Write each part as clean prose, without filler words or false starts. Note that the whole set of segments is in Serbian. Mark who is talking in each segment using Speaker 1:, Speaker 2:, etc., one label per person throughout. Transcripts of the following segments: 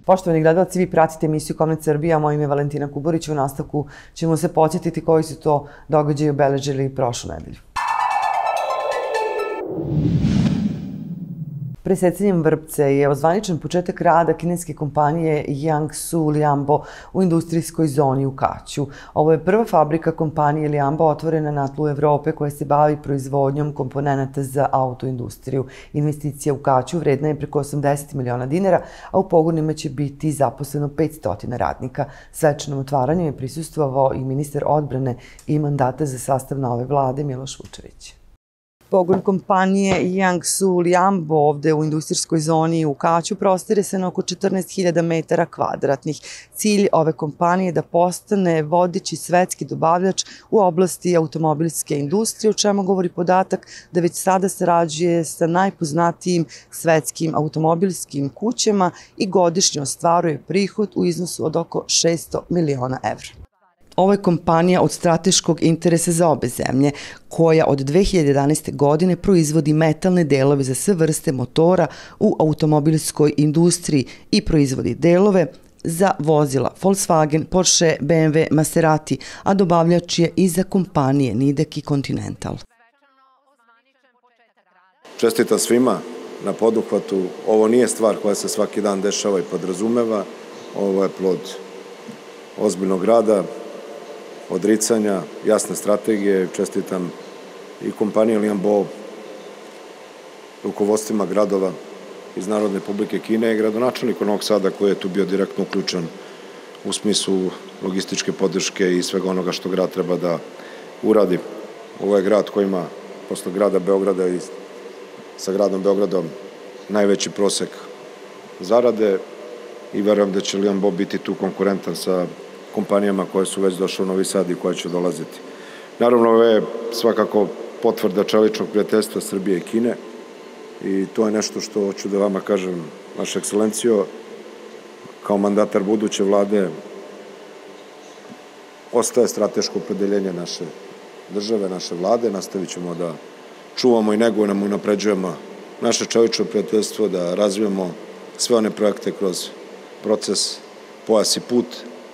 Speaker 1: Poštovani gledalci, vi pratite emisiju Komnet Srbija, moje ime je Valentina Kuburić. U nastavku ćemo se podsjetiti koji su to događaji obeležili prošlu nedelju. Presecanjem vrpce je ozvaničen početak rada kineske kompanije Jiangsu Lianbo u industrijskoj zoni u Kaću. Ovo je prva fabrika kompanije Lianbo otvorena na tlu Evrope koja se bavi proizvodnjom komponenata za autoindustriju. Investicija u Kaću vredna je preko 80 miliona dinara, a u pogonima će biti zaposleno 500 radnika. Svečanom otvaranju je prisustvovao i ministar odbrane i mandata za sastav nove vlade Miloš Vučević. Pogon kompanije Jiangsu Lianbo ovde u industrijskoj zoni u Kaću prostire se na oko 14.000 metara kvadratnih. Cilj ove kompanije je da postane vodeći svetski dobavljač u oblasti automobilske industrije, o čemu govori podatak da već sada sarađuje sa najpoznatijim svetskim automobilskim kućama i godišnje ostvaruje prihod u iznosu od oko 600 miliona evra. Ovo je kompanija od strateškog interesa za obe zemlje, koja od 2011. godine proizvodi metalne delove za sve vrste motora u automobilskoj industriji i proizvodi delove za vozila Volkswagen, Porsche, BMW, Maserati, a dobavljač je i za kompanije Nidek i Continental.
Speaker 2: Čestitam svima na poduhvatu. Ovo nije stvar koja se svaki dan dešava i podrazumeva. Ovo je plod ozbiljnog rada, odricanja, jasne strategije. Čestitam i kompaniji Lianbo, rukovodstvima gradova iz Narodne Republike Kine i gradonačelniku Novog Sada koji je tu bio direktno uključen u smislu logističke podrške i svega onoga što grad treba da uradi. Ovo je grad koji ima, posle grada Beograda i sa gradom Beogradom, najveći prosek zarade i verujem da će Lianbo biti tu konkurentan sa kompanijama koje su već došle u Novi Sad i koje će dolaziti. Naravno, ovo je svakako potvrda čeličnog prijateljstva Srbije i Kine i to je nešto što hoću da vama kažem, vaša ekscelencijo, kao mandatar buduće vlade ostaje strateško opredeljenje naše države, naše vlade. Nastavit ćemo da čuvamo i negujemo i unapređujemo naše čelično prijateljstvo, da razvijemo sve one projekte kroz proces Pojas i put,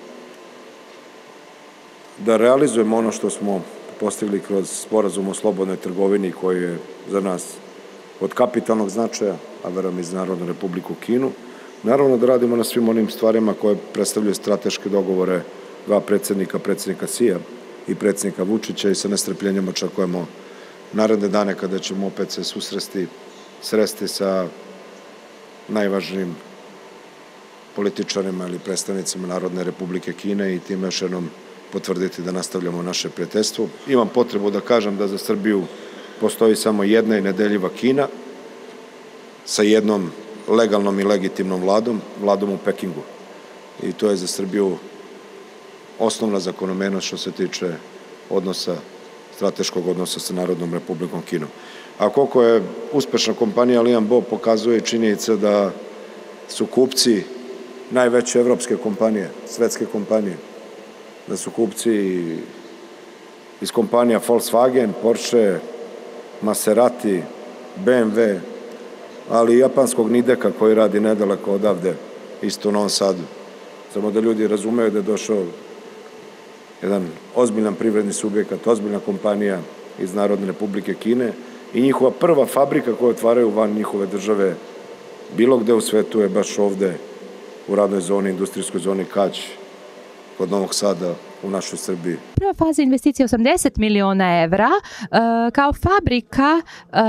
Speaker 2: da realizujemo ono što smo postigli kroz sporazum o slobodnoj trgovini koji je za nas od kapitalnog značaja, a verujem i za Narodnu Republiku Kinu. Naravno da radimo na svim onim stvarima koje predstavljaju strateške dogovore dva predsednika, predsednika Sija i predsednika Vučića i sa nestrpljenjem očekujemo naredne dane kada ćemo opet se sresti sa najvažnijim političarima ili predstavnicima Narodne Republike Kine i time još jednom potvrditi da nastavljamo naše prijateljstvo. Imam potrebu da kažem da za Srbiju postoji samo jedna i nedeljiva Kina sa jednom legalnom i legitimnom vladom u Pekingu. I to je za Srbiju osnovna zakonomernost što se tiče strateškog odnosa sa Narodnom Republikom Kinom. A koliko je uspešna kompanija Lianbo pokazuje i činjenica da su kupci najveće evropske kompanije, svetske kompanije, da su kupci iz kompanija Volkswagen, Porsche, Maserati, BMW, ali i japanskog Nideka koji radi nedaleko odavde, isto u Novom Sadu. Samo da ljudi razumeju da je došao jedan ozbiljan privredni subjekat, ozbiljna kompanija iz Narodne Republike Kine i njihova prva fabrika koju otvaraju van njihove države bilo gde u svetu je baš ovde u radnoj zoni, industrijskoj zoni Kać, kod Novog Sada u našoj Srbiji.
Speaker 3: Prva faza investicije 80 miliona evra kao fabrika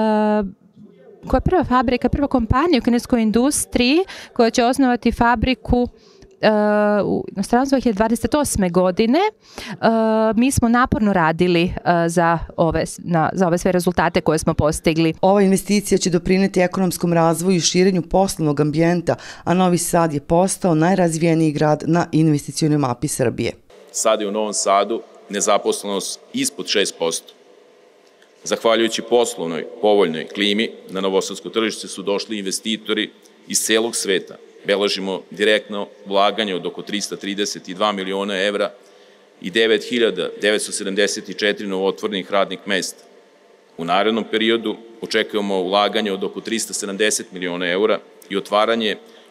Speaker 3: prva kompanija u kineskoj industriji koja će osnovati fabriku u inostranstvu 2028. godine. Mi smo naporno radili za ove sve rezultate koje smo postigli.
Speaker 1: Ova investicija će doprineti ekonomskom razvoju i širenju poslovnog ambijenta, a Novi Sad je postao najrazvijeniji grad na investicionoj mapi Srbije.
Speaker 4: Sad je u Novom Sadu nezaposlenost ispod 6%. Zahvaljujući poslovnoj, povoljnoj klimi, na novosadsko tržište su došli investitori iz celog sveta. Beležimo direktno ulaganje od oko 332 miliona evra i 9.974 novootvorenih radnih mesta. U narednom periodu očekujemo ulaganje od oko 370 miliona eura i otvaranje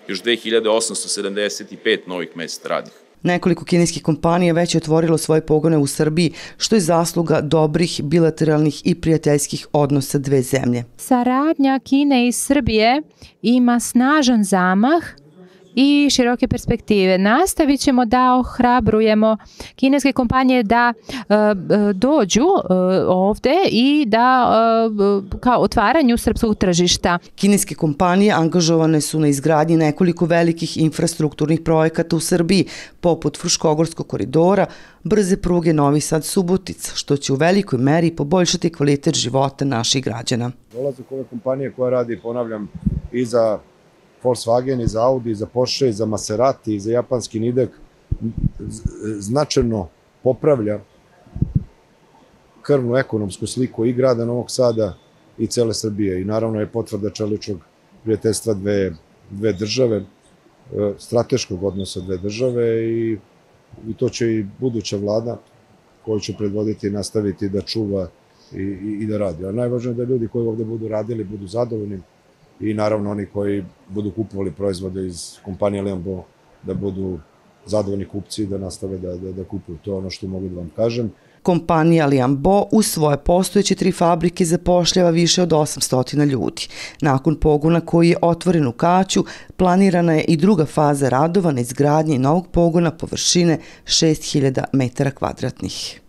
Speaker 4: još 2875 novih mesta radnih.
Speaker 1: Nekoliko kineskih kompanija već je otvorilo svoje pogone u Srbiji, što je zasluga dobrih bilateralnih i prijateljskih odnosa dve zemlje.
Speaker 3: Saradnja Kine i Srbije ima snažan zamah i široke perspektive. Nastavit ćemo da ohrabrujemo kineske kompanije da dođu ovde i da kao otvaranju srpskog tržišta.
Speaker 1: Kineske kompanije angažovane su na izgradnji nekoliko velikih infrastrukturnih projekata u Srbiji, poput Fruškogorskog koridora, brze pruge Novi Sad-Subotica, što će u velikoj meri poboljšati kvalitet života naših građana.
Speaker 2: Dolazak ove kompanije koja radi, ponavljam, i za Volkswagen, i za Audi, i za Porsche, i za Maserati, i za japanski Nidek, značajno popravlja krvnu ekonomsku sliku i grada Novog Sada i cele Srbije. I naravno je potvrda čeličnog prijateljstva dve države, strateškog odnosa dve države i to će i buduća vlada koju će predvoditi i nastaviti da čuva i da radi. A najvažnije je da ljudi koji ovde budu radili budu zadovoljni i naravno oni koji budu kupovali proizvode iz kompanije Liambo da budu zadovoljni kupci i da nastave da kupuju. To je ono što mogu da vam kažem.
Speaker 1: Kompanija Liambo u svoje postojeće 3 fabrike zapošljava više od 800 ljudi. Nakon pogona koji je otvoren u Kaću, planirana je i druga faza radova na izgradnji novog pogona površine 6000 metara kvadratnih.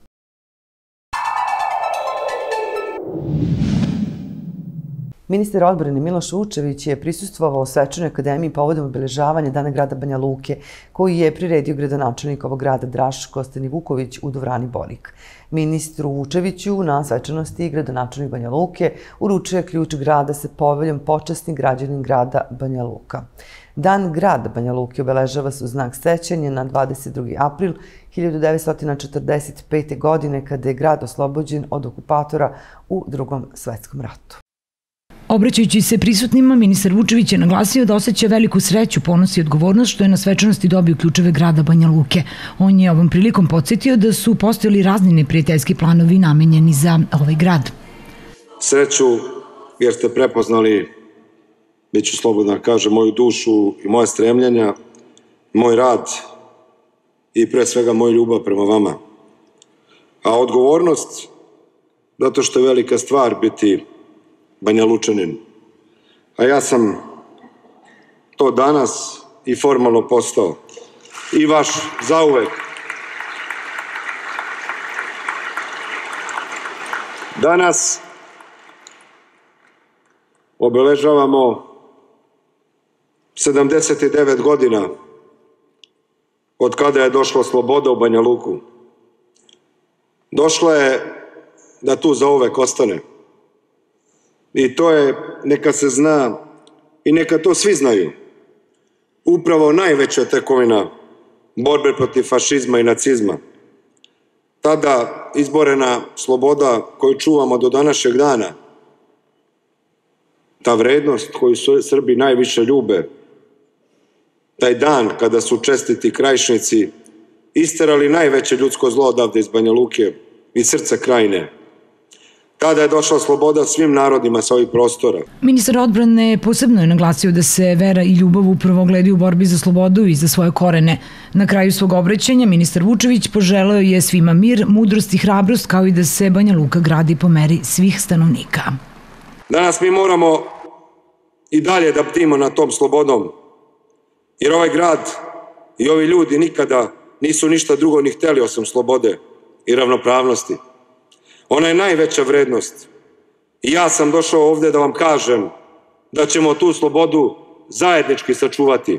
Speaker 1: Ministar odbrane Miloš Vučević je prisustvovao Svečanoj akademiji povodom obeležavanja Dana grada Banja Luke, koji je priredio gradonačelnik ovog grada Draško Stanivuković u dvorani Borik. Ministru Vučeviću na svečanosti gradonačelnik Banja Luke uručuje ključ grada sa poveljom počasni građanin grada Banja Luka. Dan grada Banja Luke obeležava se u znak sećanja na 22. april 1945. godine, kada je grad oslobođen od okupatora u Drugom svetskom ratu.
Speaker 5: Obraćajući se prisutnima, ministar Vučević je naglasio da osjeća veliku sreću, ponos i odgovornost što je na svečanosti dobio ključeve grada Banja Luke. On je ovom prilikom podsjetio da su postojali razni neprijateljski planovi namenjeni za ovaj grad.
Speaker 2: Sreću jer ste prepoznali, bit ću slobodno da kažem, moju dušu i moje stremljenja, moj rad i pre svega moju ljubav prema vama. A odgovornost, zato što je velika stvar biti Banja Lučanin. A ja sam to danas i formalno postao. I vaš zauvek. Danas obeležavamo 79 godina od kada je došla sloboda u Banja Luku. Došla je da tu zauvek ostane. I to je, neka se zna i neka to svi znaju, upravo najveća tekovina borbe protiv fašizma i nacizma. Tada izborena sloboda koju čuvamo do današnjeg dana, ta vrednost koju Srbi najviše ljube, taj dan kada su čestiti Krajišnici isterali najveće ljudsko zlo odavde iz Banja Luke, iz srca Krajine. Tada je došla sloboda svim narodima sa ovih prostora.
Speaker 5: Ministar odbrane posebno je naglasio da se vera i ljubav upravo gledaju u borbi za slobodu i za svoje korene. Na kraju svog obraćanja ministar Vučević poželeo je svima mir, mudrost i hrabrost, kao i da se Banja Luka gradi po meri svih stanovnika.
Speaker 2: Danas mi moramo i dalje da bdimo nad tom slobodom, jer ovaj grad i ovi ljudi nikada nisu ništa drugo ni hteli osim slobode i ravnopravnosti. Ona je najveća vrednost. I ja sam došao ovde da vam kažem da ćemo tu slobodu zajednički sačuvati.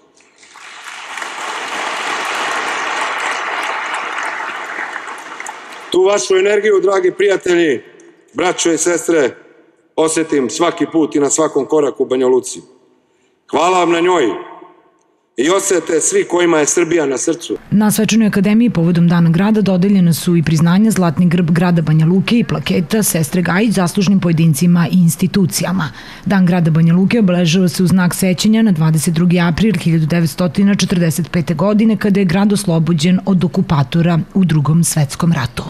Speaker 2: Tu vašu energiju, dragi prijatelji, braćo i sestre, osjetim svaki put i na svakom koraku u Banja Luci. Hvala vam na njoj. I osjete svi kojima je Srbija na srcu.
Speaker 5: Na Svečanoj akademiji povodom Dana grada dodeljena su i priznanja Zlatni grb grada Banja Luke i plaketa Sestre Gajić zaslužnim pojedincima i institucijama. Dan grada Banja Luke obeležava se u znak sećanja na 22. april 1945. godine, kada je grad oslobođen od okupatora u Drugom svetskom ratu.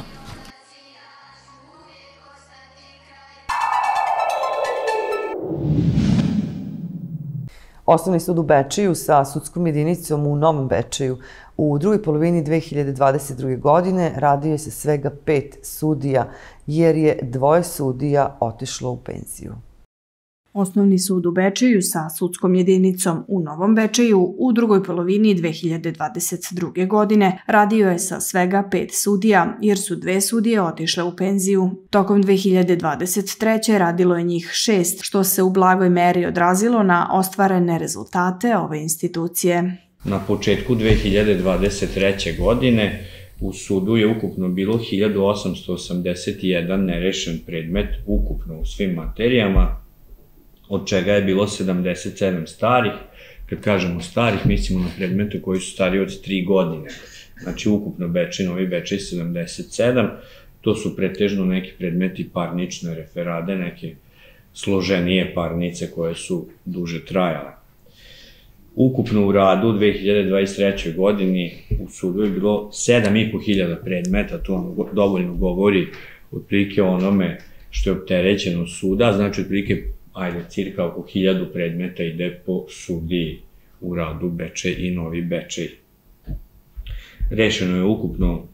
Speaker 1: Osnovni sud u Bečeju sa sudskom jedinicom u Novom Bečeju u drugoj polovini 2022. godine radio je sa svega 5 sudija, jer je 2 sudija otišlo u penziju.
Speaker 6: Osnovni sud u Bečeju sa sudskom jedinicom u Novom Bečeju u drugoj polovini 2022. godine radio je sa svega 5 sudija, jer su 2 sudije otišle u penziju. Tokom 2023. radilo je njih 6, što se u blagoj meri odrazilo na ostvarene rezultate ove institucije.
Speaker 7: Na početku 2023. godine u sudu je ukupno bilo 1881 nerešen predmet, ukupno u svim materijama, od čega je bilo 77 starih. Kad kažemo starih, mislimo na predmete koji su stariji od 3 godine. Znači, ukupno Bečej, Novi Bečej 77. To su pretežno neki predmeti parnične referade, neke složenije parnice koje su duže trajale. Ukupno u radu u 2023. godini u sudu je bilo 7.500 predmeta, to vam dovoljno govori otprilike onome što je opterećeno suda, znači otprilike cirka oko 1000 predmeta ide po sudiji u radu Bečej i Novi Bečej. Rešeno je ukupno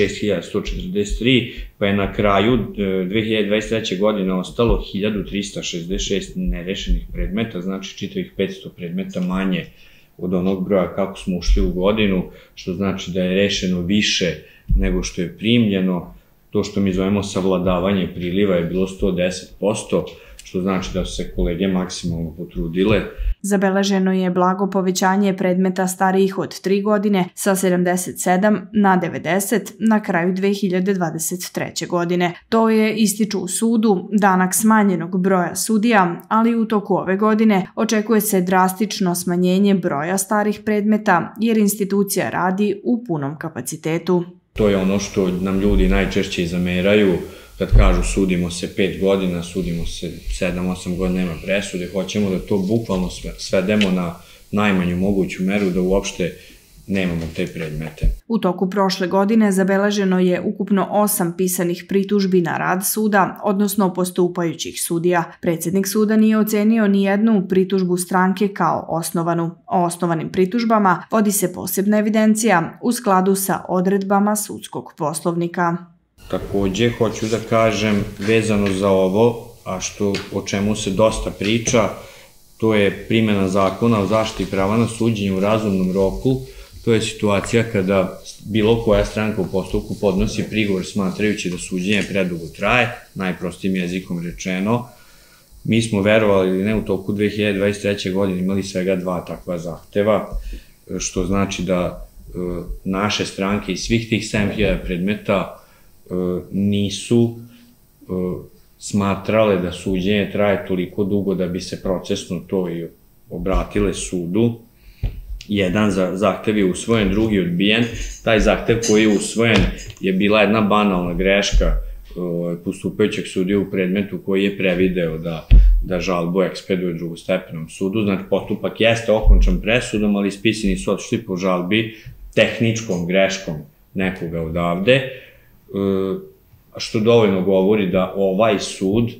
Speaker 7: 6143, pa je na kraju 2023. godine ostalo 1366 nerešenih predmeta, znači čitavih 500 predmeta manje od onog broja kako smo ušli u godinu, što znači da je rešeno više nego što je primljeno. To što mi zovemo savladavanje priliva je bilo 110%, što znači da su se kolege maksimalno potrudile.
Speaker 6: Zabeleženo je blago povećanje predmeta starijih od 3 godine sa 77 na 90 na kraju 2023. godine. To je, ističu u sudu, danak smanjenog broja sudija, ali u toku ove godine očekuje se drastično smanjenje broja starih predmeta jer institucija radi u punom kapacitetu.
Speaker 7: To je ono što nam ljudi najčešće zameraju kad kažu sudimo se 5 godina, sudimo se 7-8 godina, nema presude, hoćemo da to bukvalno svedemo na najmanju moguću meru, da uopšte nemamo te predmete.
Speaker 6: U toku prošle godine zabeleženo je ukupno 8 pisanih pritužbi na rad suda, odnosno postupajućih sudija. Predsjednik suda nije ocenio ni jednu pritužbu stranke kao osnovanu. O osnovanim pritužbama vodi se posebna evidencija u skladu sa odredbama sudskog poslovnika.
Speaker 7: Takođe, hoću da kažem, vezano za ovo, a o čemu se dosta priča, to je primjena zakona o zaštiti prava na suđenje u razumnom roku. To je situacija kada bilo koja stranka u postupku podnosi prigovor smatrajući da suđenje predugo traje, najprostijim jezikom rečeno. Mi smo, verovali ili ne, u toku 2023. godine imali svega 2 takva zahteva, što znači da naše stranke i svih tih 7000 predmeta nisu smatrale da suđenje traje toliko dugo da bi se procesno to i obratile sudu. Jedan zahtev je usvojen, drugi odbijen. Taj zahtev koji je usvojen je bila jedna banalna greška postupajućeg sudije u predmetu koji je prevideo da žalbu ekspeduje drugostepenom sudu. Znači, postupak jeste okončan presudom, ali ispisani su otišli po žalbi tehničkom greškom nekoga odavde, što dovoljno govori da ovaj sud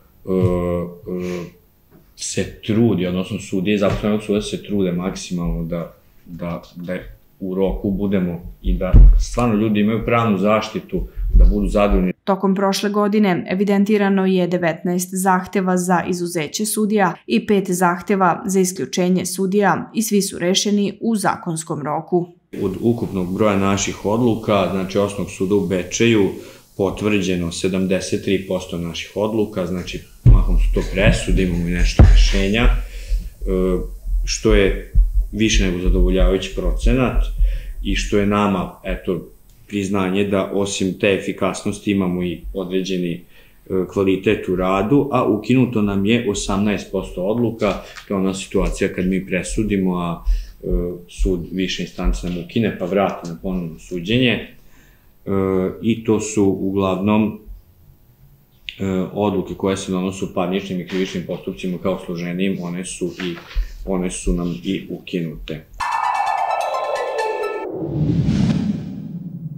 Speaker 7: se trudi, odnosno sudije iz apsolutnog suda se trude maksimalno da u roku budemo i da stvarno ljudi imaju pravnu zaštitu, da budu zadovoljni.
Speaker 6: Tokom prošle godine evidentirano je 19 zahteva za izuzeće sudija i 5 zahteva za isključenje sudija i svi su rešeni u zakonskom roku.
Speaker 7: Od ukupnog broja naših odluka, znači Osnovnog suda u Bečeju, potvrđeno 73% naših odluka, znači mahom su to presude, imamo i nešto rešenja, što je više nego zadovoljavajući procenat i što je nama, eto, priznanje da osim te efikasnosti imamo i određeni kvalitet u radu, a ukinuto nam je 18% odluka, to je ona situacija kad mi presudimo, a sud više instance nam ukine pa vrati na ponovno suđenje, i to su uglavnom odluke koje se donose u parničnim i krivičnim postupcima kao složenijim, one su nam i ukinute.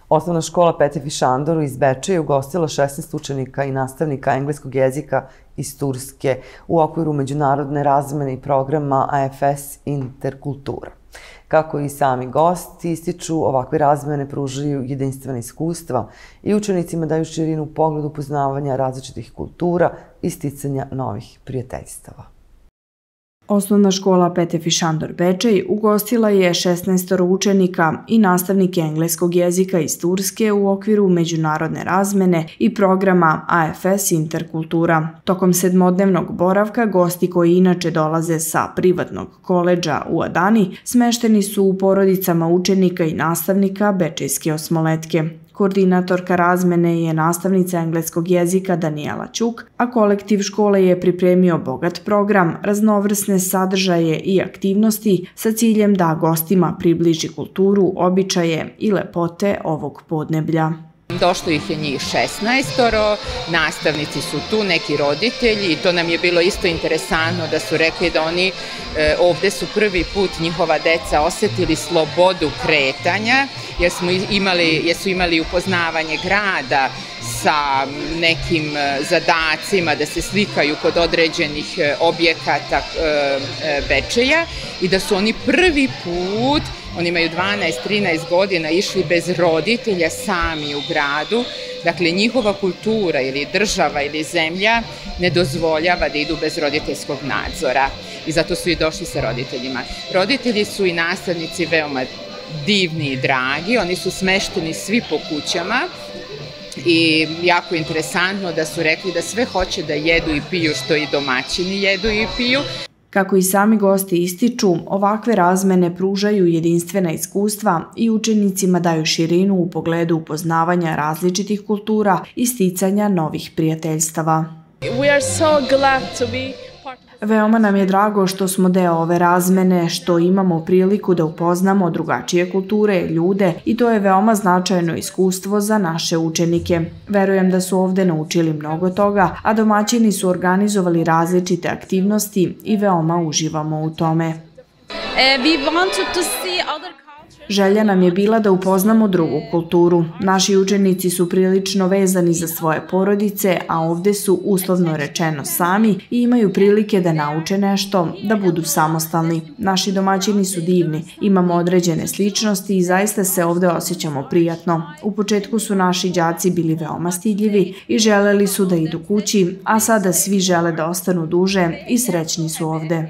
Speaker 1: Osnovna škola Pete Fišandoru iz Bečeja je ugostila 16 učenika i nastavnika engleskog jezika iz Turske u okviru međunarodne razmene i programa AFS Interkultura. Kako i sami gosti ističu, ovakve razmene pružaju jedinstvena iskustva i učenicima daju širinu u pogledu poznavanja različitih kultura i sticanja novih prijateljstava.
Speaker 6: Osnovna škola Pete Fišandor Bečej ugostila je 16 učenika i nastavnike engleskog jezika iz Turske u okviru međunarodne razmene i programa AFS Interkultura. Tokom 7-dnevnog boravka gosti koji inače dolaze sa privatnog koledža u Adani smešteni su u porodicama učenika i nastavnika Bečejske osmoletke. Koordinatorka razmene je nastavnica engleskog jezika Danijela Ćuk, a kolektiv škole je pripremio bogat program, raznovrsne sadržaje i aktivnosti sa ciljem da gostima približi kulturu, običaje i lepote ovog podneblja.
Speaker 8: Došlo ih je njih 16, nastavnici su tu, neki roditelji i to nam je bilo isto interesantno da su rekli da oni ovde su prvi put njihova deca osetili slobodu kretanja jer su imali upoznavanje grada sa nekim zadacima da se slikaju kod određenih objekata Bečeja i da su oni prvi put, oni imaju 12-13 godina, išli bez roditelja sami u gradu. Dakle, njihova kultura ili država ili zemlja ne dozvoljava da idu bez roditeljskog nadzora i zato su i došli sa roditeljima. Roditelji su i nastavnici veoma divni i dragi, oni su smešteni svi po kućama i jako interesantno da su rekli da sve hoće da jedu i piju što i domaćini jedu i piju.
Speaker 6: Kako i sami gosti ističu, ovakve razmene pružaju jedinstvena iskustva i učenicima daju širinu u pogledu upoznavanja različitih kultura i sticanja novih prijateljstava. Veoma nam je drago što smo deo ove razmene, što imamo priliku da upoznamo drugačije kulture, ljude i to je veoma značajno iskustvo za naše učenike. Verujem da su ovde naučili mnogo toga, a domaćini su organizovali različite aktivnosti i veoma uživamo u tome. Želja nam je bila da upoznamo drugu kulturu. Naši učenici su prilično vezani za svoje porodice, a ovde su uslovno rečeno sami i imaju prilike da nauče nešto, da budu samostalni. Naši domaćini su divni, imamo određene sličnosti i zaista se ovde osjećamo prijatno. U početku su naši đaci bili veoma stidljivi i želeli su da idu kući, a sada svi žele da ostanu duže i srećni su ovde.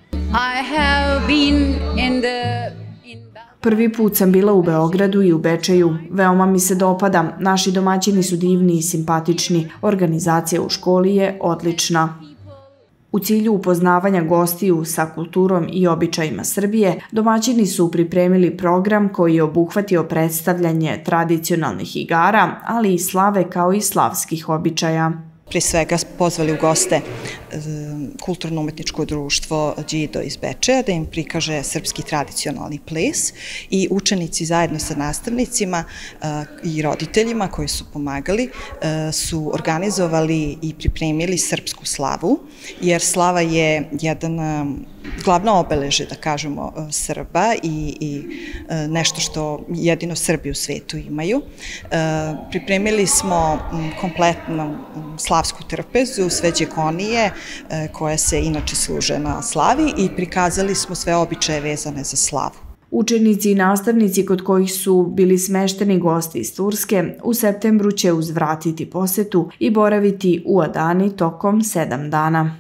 Speaker 6: Prvi put sam bila u Beogradu i u Bečeju. Veoma mi se dopada. Naši domaćini su divni i simpatični. Organizacija u školi je odlična. U cilju upoznavanja gostiju sa kulturom i običajima Srbije, domaćini su pripremili program koji je obuhvatio predstavljanje tradicionalnih igara, ali i slave kao i slavskih običaja.
Speaker 9: Pre svega pozvali u goste kulturno-umetničko društvo Đido iz Bečeja da im prikaže srpski tradicionalni ples i učenici zajedno sa nastavnicima i roditeljima koji su pomagali su organizovali i pripremili srpsku slavu, jer slava je jedan glavno obeležje, da kažemo, Srba i nešto što jedino Srbi u svetu imaju. Pripremili smo kompletnu slavsku trpezu, sve đekonije koje se inače služe na slavi i prikazali smo sve običaje vezane za slavu.
Speaker 6: Učenici i nastavnici kod kojih su bili smešteni gosti iz Turske u septembru će uzvratiti posetu i boraviti u Adani tokom 7 dana.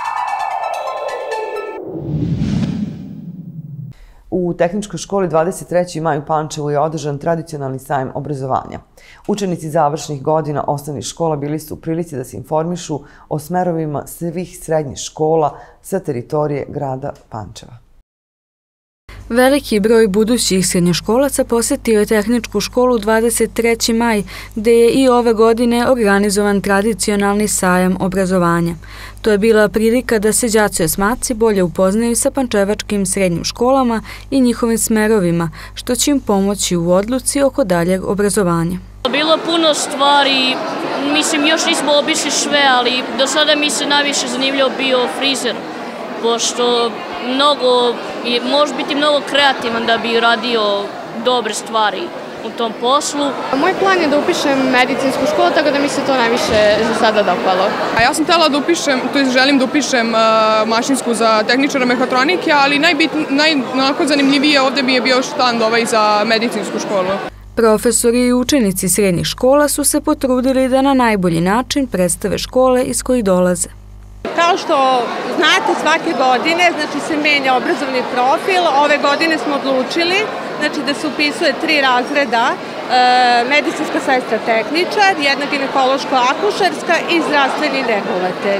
Speaker 1: U Tehničkoj školi 23. maj u Pančevu je održan tradicionalni sajam obrazovanja. Učenici završnih godina osnovnih škola bili su u prilici da se informišu o smerovima svih srednjih škola sa teritorije grada Pančeva.
Speaker 10: Veliki broj budućih srednjoškolaca posetio je Tehničku školu 23. maj, gde je i ove godine organizovan tradicionalni sajam obrazovanja. To je bila prilika da se đaci osmaci bolje upoznaju sa pančevačkim srednjim školama i njihovim smerovima, što će im pomoći u odluci oko daljeg obrazovanja.
Speaker 11: Bilo puno stvari, mislim još nismo obišli sve, ali do sada mi se najviše zanimljivo bio frizer, pošto može biti mnogo kreativan da bi radio dobre stvari. u tom poslu.
Speaker 12: Moj plan je da upišem medicinsku školu, tako da mi se to najviše za sada dopalo.
Speaker 13: Ja sam htela da upišem, to jest želim da upišem mašinsku za tehničara mehatronike, ali zanimljivije ovde mi je bio štand za medicinsku školu.
Speaker 10: Profesori i učenici srednjih škola su se potrudili da na najbolji način predstave škole iz kojih dolaze.
Speaker 14: Kao što znate, svake godine se menja obrazovni profil. Ove godine smo odlučili da se upisuje 3 razreda, medicinska sestra tehničar, jedna ginekološko-akušerska i zdravstveni negovatelj.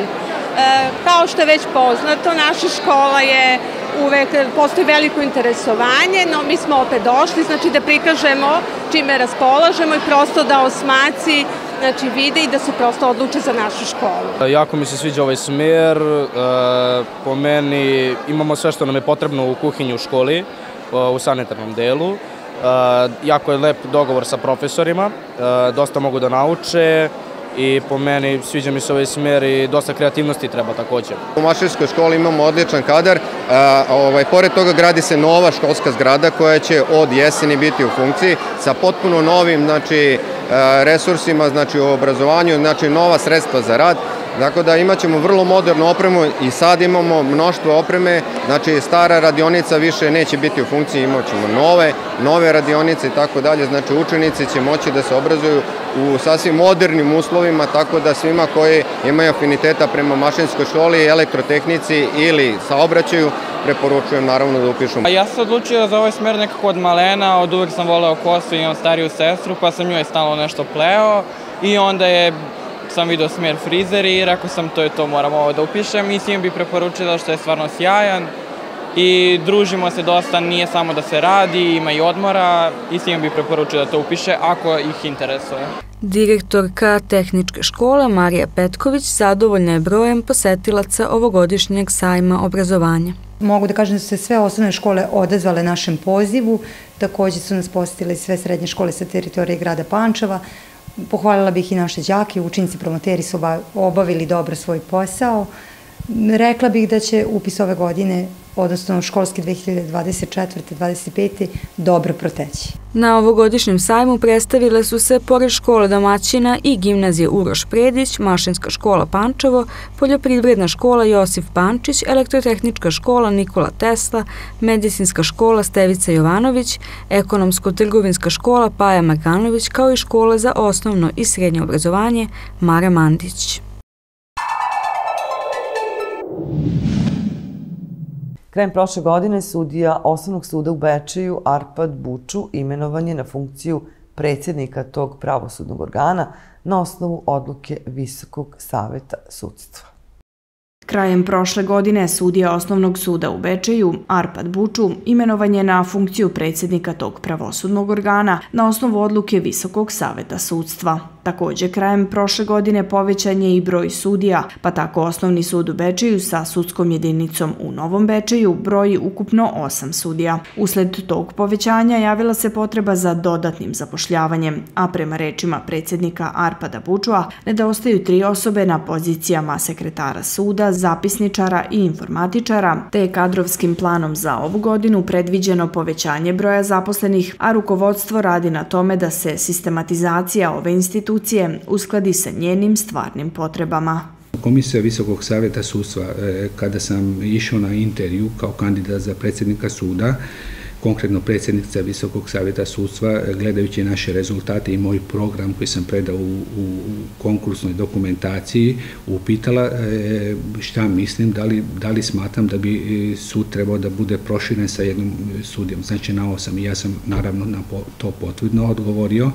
Speaker 14: Kao što je već poznato, naša škola je uvek, postoji veliko interesovanje, no mi smo opet došli, da prikažemo čime raspolažemo i prosto da osmaci vide i da se prosto odluče za našu školu.
Speaker 15: Jako mi se sviđa ovaj smer, po meni imamo sve što nam je potrebno u kuhinji u školi, u sanitarnom delu. Jako je lep dogovor sa profesorima, dosta mogu da nauče i po meni sviđa mi se ovaj smer i dosta kreativnosti treba takođe.
Speaker 16: U mašinskoj školi imamo odličan kadar, pored toga gradi se nova školska zgrada koja će od jeseni biti u funkciji sa potpuno novim resursima u obrazovanju, nova sredstva za rad. Tako da imat ćemo vrlo modernu opremu i sad imamo mnoštvo opreme, stara radionica više neće biti u funkciji, imat ćemo nove radionice i tako dalje, učenici će moći da se obrazuju u sasvim modernim uslovima, tako da svima koji imaju afiniteta prema mašinskoj školi, elektrotehnici ili saobraćaju, preporučujem naravno da upišu.
Speaker 17: Ja sam odlučio za ovaj smer nekako od malena, od uvek sam voleo kosu i imam stariju sestru, pa sam njoj stalno nešto pleo i onda sam vidio smer frizeri i rekao sam to je to, moram ovo da upišem i svim bi preporučila što je stvarno sjajan i družimo se dosta, nije samo da se radi, ima i odmora i svim bi preporučila da to upiše ako ih interesuje.
Speaker 10: Direktorka tehničke škole Marija Petković zadovoljna je brojem posetilaca ovogodišnjeg sajma obrazovanja.
Speaker 18: Mogu da kažem da su se sve osnovne škole odazvale našem pozivu, takođe su nas posetile sve srednje škole sa teritorije grada Pančeva. Pohvalila bih i naše đake, učenici promoteri su obavili dobro svoj posao. Rekla bih da će upis ove godine, odnosno školski 2024-2025. dobro proteći.
Speaker 10: Na ovogodišnjem sajmu predstavile su se, pored škole domaćina, i gimnazije Uroš Predić, Mašinska škola Pančevo, Poljoprivredna škola Josif Pančić, Elektrotehnička škola Nikola Tesla, Medicinska škola Stevica Jovanović, Ekonomsko-trgovinska škola Paja Markanović, kao i škola za osnovno i srednje obrazovanje Mara Mandić.
Speaker 1: Krajem prošle godine sudija Osnovnog suda u Bečeju Arpad Buču imenovan je na funkciju predsjednika tog pravosudnog organa na osnovu odluke Visokog saveta sudstva.
Speaker 6: Krajem prošle godine sudija Osnovnog suda u Bečeju Arpad Buču imenovan je na funkciju predsjednika tog pravosudnog organa na osnovu odluke Visokog saveta sudstva. Takođe, krajem prošle godine povećan je i broj sudija, pa tako Osnovni sud u Bečeju sa sudskom jedinicom u Novom Bečeju broji ukupno 8 sudija. Usled tog povećanja javila se potreba za dodatnim zapošljavanjem, a prema rečima predsjednika Arpada Bučua nedostaju 3 osobe na pozicijama sekretara suda, zapisničara i informatičara, te je kadrovskim planom za ovu godinu predviđeno povećanje broja zaposlenih, a rukovodstvo radi na tome da se sistematizacija ove institucije uskladi sa njenim stvarnim potrebama.
Speaker 19: Komisija Visokog saveta sudstva, kada sam išao na intervju kao kandidat za predsjednika suda, konkretno predsjednica Visokog saveta sudstva, gledajući naše rezultate i moj program koji sam predao u konkursnoj dokumentaciji, upitala šta mislim, da li smatram da bi sud trebao da bude proširen sa jednom sudijom, znači na 8. I ja sam naravno na to potvrdno odgovorio,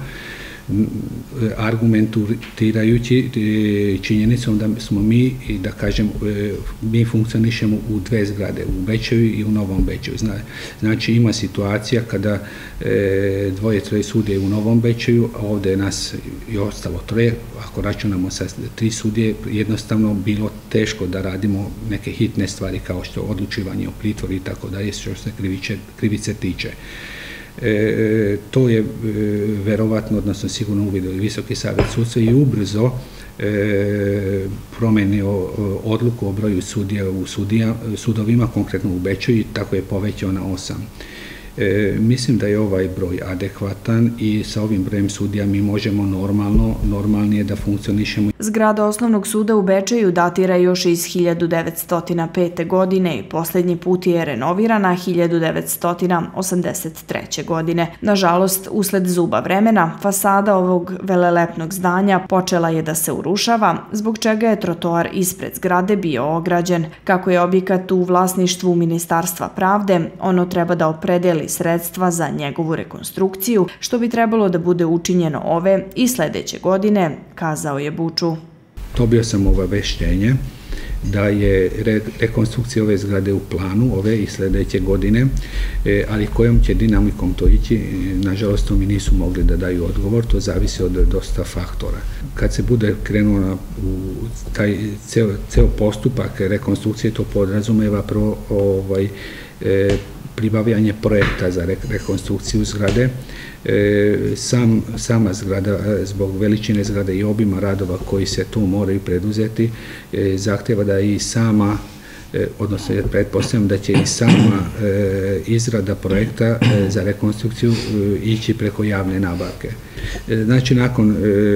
Speaker 19: argumentirajući činjenicom da smo mi, da kažem, mi funkcionišemo u 2 zgrade, u Bečeju i u Novom Bečeju. Znači ima situacija kada 2-3 sudije u Novom Bečeju, a ovde je nas i ostalo 3, ako računamo sa 3 sudije, jednostavno bilo teško da radimo neke hitne stvari kao što je odlučivanje o pritvoru i tako dalje, što se krivice tiče. To je verovatno, odnosno sigurno uvidio i Visoki savet sudstva i ubrzo promenio odluku o broju sudija u sudovima, konkretno u Bečeju, i tako je povećao na 8. Mislim da je ovaj broj adekvatan i sa ovim brojem sudija mi možemo normalnije da funkcionišemo.
Speaker 6: Zgrada Osnovnog suda u Bečeju datira još iz 1905. godine i poslednji put je renovirana 1983. godine. Nažalost, usled zuba vremena, fasada ovog velelepnog zdanja počela je da se urušava, zbog čega je trotoar ispred zgrade bio ograđen. Kako je objekat u vlasništvu Ministarstva pravde, ono treba da opredeli sredstva za njegovu rekonstrukciju, što bi trebalo da bude učinjeno ove i sledeće godine, kazao je Buču.
Speaker 19: Dobio sam obaveštenje da je rekonstrukcija ove zgrade u planu ove i sledeće godine, ali kojom će dinamikom to ići, nažalost mi nisu mogli da daju odgovor, to zavisi od dosta faktora. Kad se bude krenuo u taj ceo postupak rekonstrukcije, to podrazumeva prvo pribavljanje projekta za rekonstrukciju zgrade. Sama zgrada, zbog veličine zgrade i obima radova koji se tu moraju preduzeti, zahtjeva da i sama, odnosno pretpostavljam da će i sama izrada projekta za rekonstrukciju ići preko javne nabavke. Znači, nakon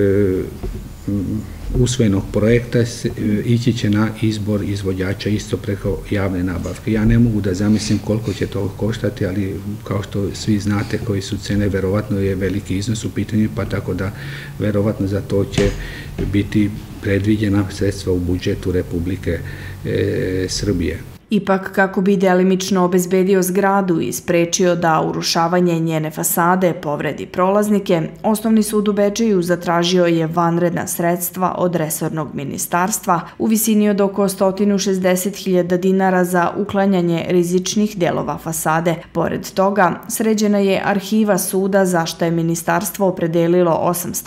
Speaker 19: usvojenog projekta ići će na izbor izvođača isto preko javne nabavke. Ja ne mogu da zamislim koliko će to koštati, ali kao što svi znate koji su cene, verovatno je veliki iznos u pitanju, pa tako da verovatno za to će biti predviđena sredstva u budžetu Republike Srbije.
Speaker 6: Ipak, kako bi delimično obezbedio zgradu i sprečio da urušavanje njene fasade povredi prolaznike, Osnovni sud u Bečeju zatražio je vanredna sredstva od resornog ministarstva u visini od oko 160.000 dinara za uklanjanje rizičnih delova fasade. Pored toga, sređena je arhiva suda za što je ministarstvo opredelilo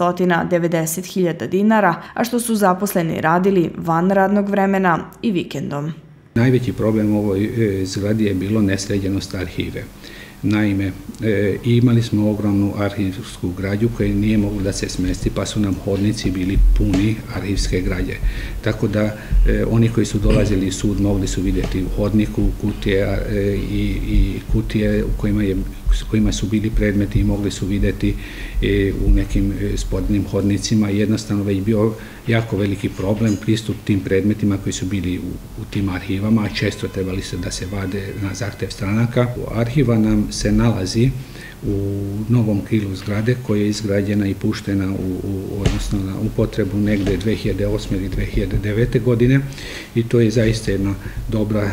Speaker 6: 890.000 dinara, a što su zaposleni radili van radnog vremena i vikendom.
Speaker 19: Najveći problem u ovoj zgradi je bilo nesređenost arhive. Naime, imali smo ogromnu arhivsku građu koja nije mogla da se smesti, pa su nam hodnici bili puni arhivske građe. Tako da oni koji su dolazili u sud mogli su vidjeti u hodniku kutije i kutije u kojima su bili predmeti i mogli su vidjeti u nekim spodnim hodnicima. Jednostavno već bio jako veliki problem pristup tim predmetima koji su bili u tim arhivama, a često trebali se da se vade na zahtev stranaka. Arhiva nam se nalazi u novom krilu zgrade koja je izgrađena i puštena odnosno na upotrebu negde 2008. ili 2009. godine i to je zaista jedna dobra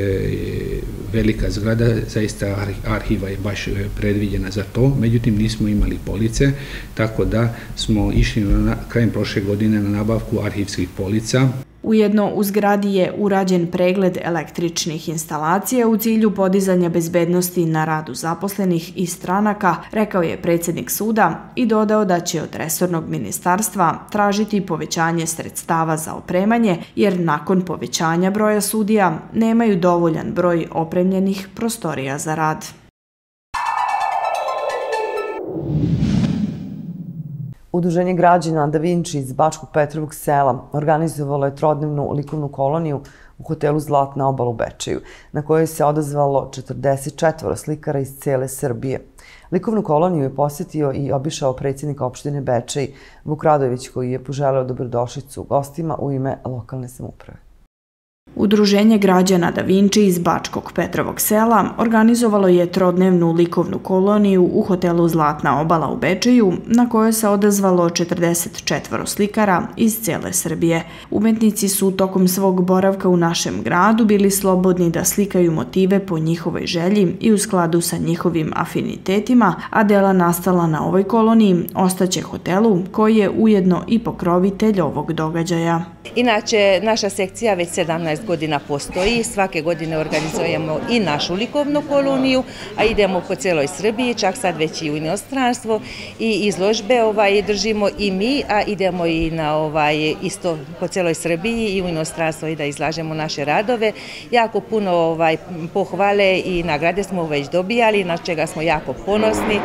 Speaker 19: velika zgrada, zaista arhiva je baš predviđena za to, međutim nismo imali police, tako da smo išli krajem prošle godine na nabavku arhivskih polica.
Speaker 6: Ujedno, u zgradi je urađen pregled električnih instalacija u cilju podizanja bezbednosti na radu zaposlenih i stranaka, rekao je predsjednik suda i dodao da će od resornog ministarstva tražiti povećanje sredstava za opremanje, jer nakon povećanja broja sudija nemaju dovoljan broj opremljenih prostorija za rad.
Speaker 1: Udruženje građana Da Vinči iz Bačkog Petrovog sela organizovalo je trodnevnu likovnu koloniju u hotelu Zlatna obala u Bečeju, na kojoj se odazvalo 44 slikara iz cele Srbije. Likovnu koloniju je posjetio i obišao predsjednik opštine Bečej, Vuk Radojević, koji je poželeo dobrodošlicu gostima u ime lokalne samouprave.
Speaker 6: Udruženje građana Da Vinči iz Bačkog Petrovog sela organizovalo je trodnevnu likovnu koloniju u hotelu Zlatna obala u Bečeju, na kojoj se odazvalo 44 slikara iz cele Srbije. Umetnici su tokom svog boravka u našem gradu bili slobodni da slikaju motive po njihovoj želji i u skladu sa njihovim afinitetima, a dela nastala na ovoj koloniji ostaće hotelu, koji je ujedno i pokrovitelj ovog događaja.
Speaker 20: Inače, naša sekcija već 17 godina postoji, svake godine organizujemo i našu likovnu koloniju, a idemo po celoj Srbiji, čak sad već i u inostranstvo i izložbe držimo i mi, a idemo i na isto po celoj Srbiji i u inostranstvo i da izlažemo naše radove. Jako puno pohvale i nagrade smo već dobijali, na čega smo jako ponosni.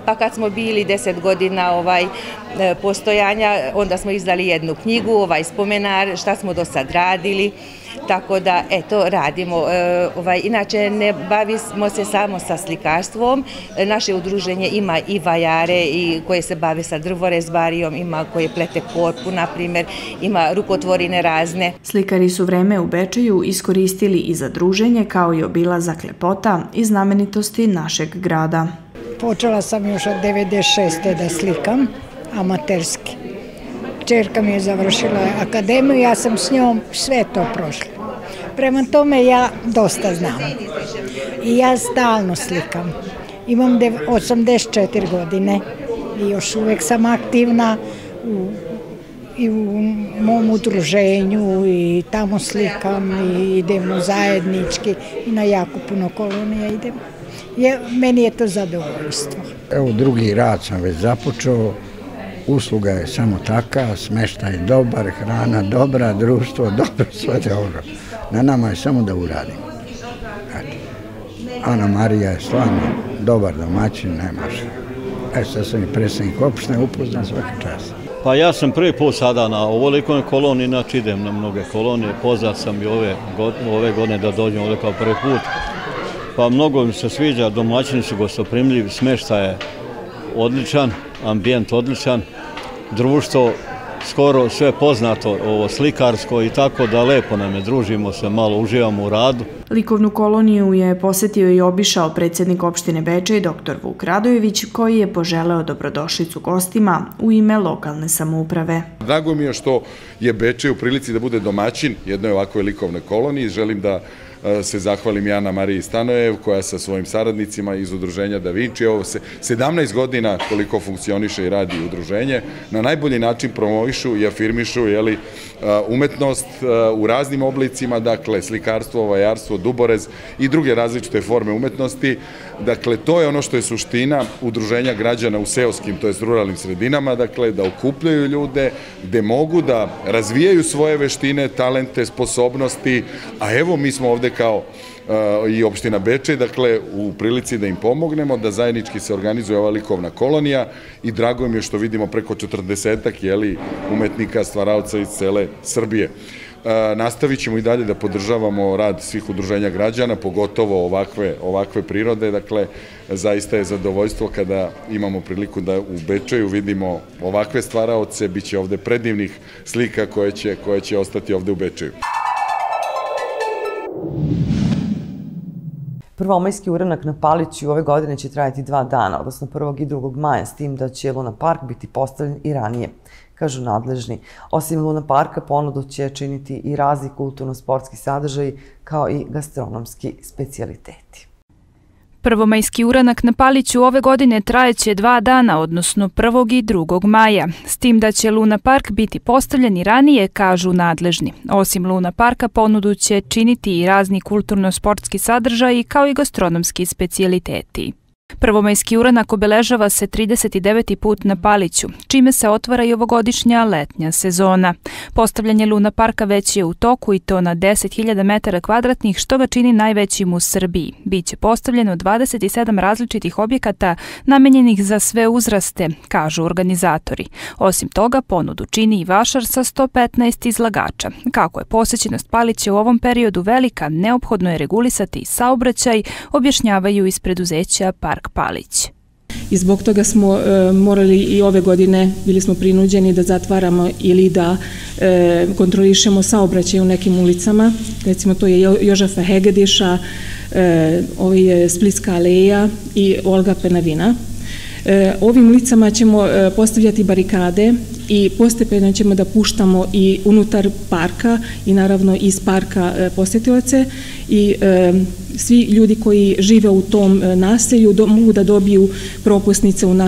Speaker 20: pa kad smo bili 10 godina postojanja, onda smo izdali jednu knjigu, spomenar, šta smo do sad radili. Tako da, eto, radimo. Inače, ne bavimo se samo sa slikarstvom. Naše udruženje ima i vajare koje se bave sa drvorezbarijom, ima koje plete korpu, na primjer, ima rukotvorine razne.
Speaker 6: Slikari su vreme u Bečeju iskoristili i za druženje, kao i obilazak lepota i znamenitosti našeg grada.
Speaker 21: Počela sam još od 96. da slikam, amaterski. Čerka mi je završila akademiju, ja sam s njom sve to prošla. Prema tome ja dosta znam i ja stalno slikam. Imam 84 godine i još uvek sam aktivna i u mom udruženju i tamo slikam i idemo zajednički i na jako puno kolonija idemo. Meni je to zadovoljstvo.
Speaker 22: Evo drugi rad sam već započeo. Usluga je samo taka, smeštaj dobar, hrana dobra, društvo dobro, sve dobro. Na nama je samo da uradimo. Ana Marija je stvarno dobar domaćin, nema što. Sad sam i predsjednik opštine, upoznan svaki čas.
Speaker 23: Pa ja sam prvi put sada na ovolikoj koloniji, znači idem na mnoge kolonije, pozvat sam i ove godine da dođem ovdje kao prvi put. Pa mnogo mi se sviđa, domaćini su gostoprimljivi, smeštaj je odličan, ambijent odličan, društvo skoro sve poznato, ovo slikarsko i tako da lepo nam je, družimo se, malo uživamo u radu.
Speaker 6: Likovnu koloniju je posetio i obišao predsjednik opštine Bečej dr. Vuk Radojević, koji je poželeo dobrodošlicu gostima u ime lokalne samouprave.
Speaker 24: Drago mi je što je Bečej u prilici da bude domaćin jednoj ovakvoj likovnoj koloniji. Želim da se zahvalim Ana Mariji Stanojev, koja sa svojim saradnicima iz udruženja Da Vinci, ovo se 17 godina koliko funkcioniše i radi udruženje, na najbolji način promovišu i afirmišu umetnost u raznim oblicima, dakle slikarstvo, vajarstvo, duborez i druge različite forme umetnosti. Dakle, to je ono što je suština udruženja građana u seoskim, to jest ruralnim sredinama, dakle da okupljaju ljude, gde mogu da razvijaju svoje veštine, talente, sposobnosti, a evo mi smo ovde kao i opština Bečej, dakle u prilici da im pomognemo, da zajednički se organizuje ova likovna kolonija i drago mi je što vidimo preko 40-ak umetnika, stvaraoca iz cele Srbije. Nastavit ćemo i dalje da podržavamo rad svih udruženja građana, pogotovo ovakve prirode, dakle zaista je zadovoljstvo kada imamo priliku da u Bečeju vidimo ovakve stvaraoce, bit će ovde predivnih slika koje će ostati ovde u Bečeju.
Speaker 1: Prvomajski uranak na Paliću ove godine će trajati 2 dana, odnosno 1. i 2. maja, s tim da će Luna Park biti postavljen i ranije, kažu nadležni. Osim Luna Parka, ponudu će činiti i razni kulturno-sportski sadržaji, kao i gastronomski specijaliteti.
Speaker 25: Prvomajski uranak na Paliću ove godine trajeće 2 dana, odnosno 1. i 2. maja, s tim da će Luna Park biti postavljen i ranije, kažu nadležni. Osim Luna Parka, ponudu će činiti i razni kulturno-sportski sadržaji, kao i gastronomski specijaliteti. Prvomajski uranak obeležava se 39. put na Paliću, čime se otvara i ovogodišnja letnja sezona. Postavljanje Luna Parka već je u toku i to na 10.000 metara kvadratnih, što ga čini najvećim u Srbiji. Biće postavljeno 27 različitih objekata namenjenih za sve uzraste, kažu organizatori. Osim toga, ponudu čini i vašar sa 115 izlagača. Kako je posećenost Palića u ovom periodu velika, neophodno je regulisati i saobraćaj, objašnjavaju iz preduzeća Park Palić.
Speaker 26: I zbog toga smo morali i ove godine, bili smo prinuđeni da zatvaramo ili da kontrolišemo saobraćaj u nekim ulicama. Recimo to je Jožefa Hegediša, Splitska aleja i Olga Penavina. Ovim ulicama ćemo postavljati barikade i postepeno ćemo da puštamo i unutar parka i naravno iz parka posetilace i svi ljudi koji žive u tom naselju mogu da dobiju propusnice u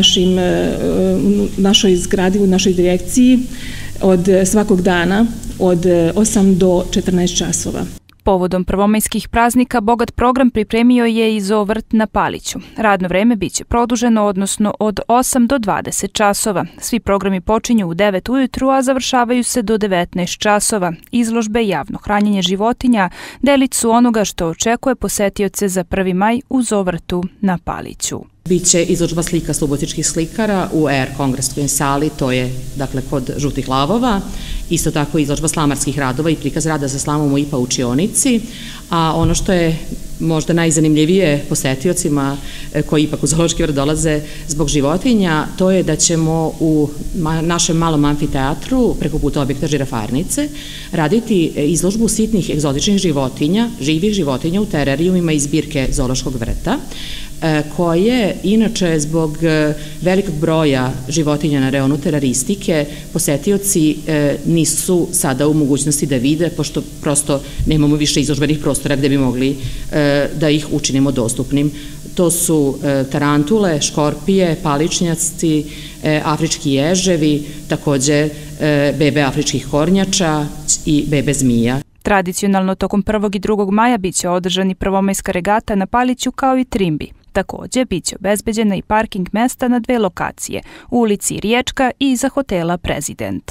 Speaker 26: našoj zgradi, u našoj direkciji od svakog dana od 8 do 14 časova.
Speaker 25: Povodom prvomajskih praznika bogat program pripremio je i Zoovrt na Paliću. Radno vreme biće produženo, odnosno od 8 do 20 časova. Svi programi počinju u 9 ujutru, a završavaju se do 19 časova. Izložbe, javno hranjenje životinja, delić su onoga što očekuje posetioce za 1. maj u Zoovrtu na Paliću.
Speaker 2: Biće izložba slika subotičkih slikara u Air kongresskoj sali, to je dakle kod Žutih lavova, isto tako izložba slamarskih radova i prikaz rada sa slamom u IPA učionici, a ono što je možda najzanimljivije posetiocima koji ipak u zoološki vrt dolaze zbog životinja, to je da ćemo u našem malom amfiteatru preko puta objekta Žirafarnice raditi izložbu sitnih egzotičnih životinja, živih životinja u terarijumima iz zbirke zoološkog vrta, koje, inače, zbog velikog broja životinja na reonu teraristike, posetioci nisu sada u mogućnosti da vide, pošto prosto nemamo više izložbenih prostora gde bi mogli da ih učinimo dostupnim. To su tarantule, škorpije, paličnjaci, afrički ježevi, takođe bebe afričkih kornjača i bebe zmija.
Speaker 25: Tradicionalno tokom 1. i 2. maja biće održani prvomajska regata na Paliću kao i trimbi. Takođe, biće obezbeđena i parking mesta na 2 lokacije, u ulici Riječka i iza hotela Prezident.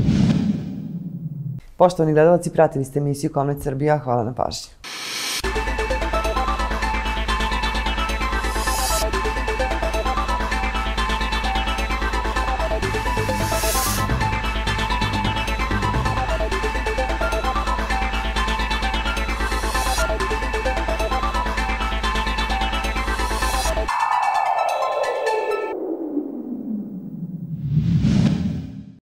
Speaker 1: Poštovani gledalci, pratili ste emisiju Komnet Srbija. Hvala na pažnji.